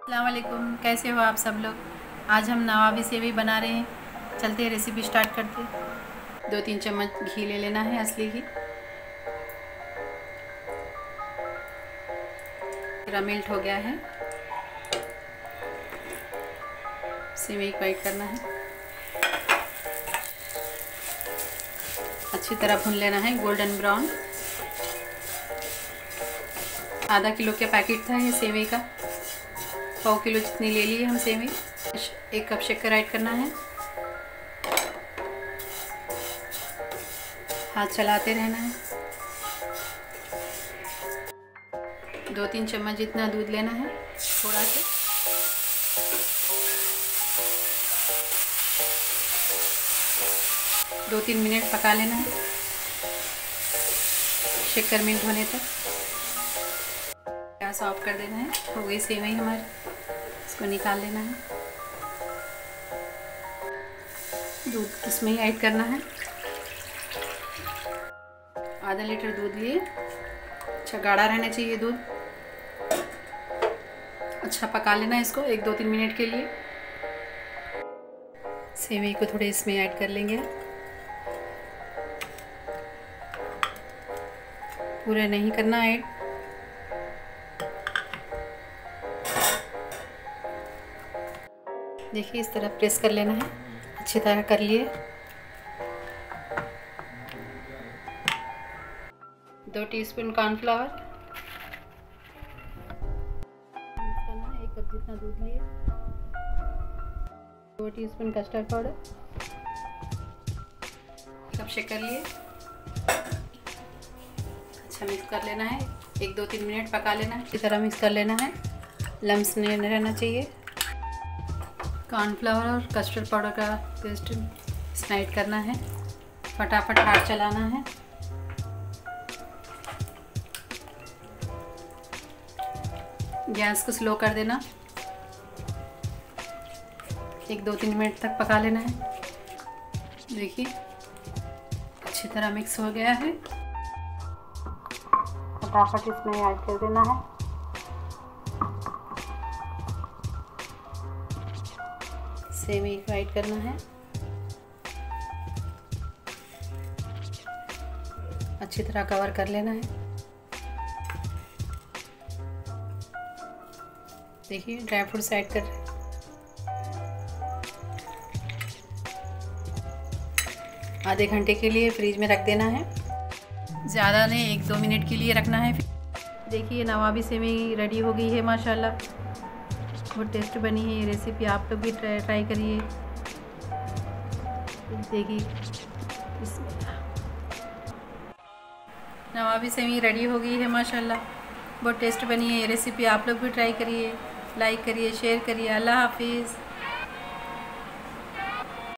अस्सलाम वालेकुम, कैसे हो आप सब लोग। आज हम नवाबी सेवई बना रहे हैं। चलते हैं रेसिपी स्टार्ट करते हैं। 2-3 चम्मच घी ले लेना है, असली घी। पूरा मेल्ट हो गया है। सेवई को ऐड करना है, अच्छी तरह भून लेना है गोल्डन ब्राउन। आधा किलो का पैकेट था ये सेवई का। 100 किलो जितनी ले ली हम सेवई। 1 कप शक्कर ऐड करना है। हाथ चलाते रहना है। 2-3 चम्मच जितना दूध लेना है, थोड़ा सा। दो 3 मिनट पका लेना है, शक्कर मेल्ट होने तक। गैस ऑफ कर देना है। हो गई सेवई हमारी, इसको निकाल लेना है। दूध इसमें ही ऐड करना है। आधा लीटर दूध लिए। अच्छा गाढ़ा रहना चाहिए दूध। अच्छा पका लेना इसको 1-2-3 मिनट के लिए। सेवई को थोड़े इसमें ऐड कर लेंगे। पूरे नहीं करना ऐड। देखिए इस तरह प्रेस कर लेना है, अच्छी तरह कर लिए। 2 टीस्पून कॉर्नफ्लावर मिक्स करना है। 1 कप जितना दूध लिए। 2 टीस्पून कस्टर्ड पाउडर। 1 कप शक्कर लिए। अच्छा मिक्स कर लेना है। 1-2-3 मिनट पका लेना है। इसी तरह मिक्स कर लेना है, लम्स नहीं रहना चाहिए। कॉर्नफ्लावर और कस्टर्ड पाउडर का पेस्ट इसमें ऐड करना है। फटाफट हाथ चलाना है। गैस को स्लो कर देना। 1-2-3 मिनट तक पका लेना है। देखिए अच्छी तरह मिक्स हो गया है। फटाफट इसमें ऐड कर देना है। सेवई को ऐड करना है। अच्छी तरह कवर कर लेना है। देखिए ड्राई फ्रूट्स ऐड कर रहे हैं। आधे घंटे के लिए फ्रीज में रख देना है। ज़्यादा नहीं, 1-2 मिनट के लिए रखना है। देखिए नवाबी सेवई रेडी हो गई है माशाल्लाह। बहुत टेस्ट बनी है ये रेसिपी, आप लोग भी ट्राई करिए। देखिए नवाबी सेवई रेडी हो गई है माशाल्लाह। बहुत टेस्ट बनी है ये रेसिपी, आप लोग भी ट्राई करिए। लाइक करिए, शेयर करिए। अल्लाह हाफिज़।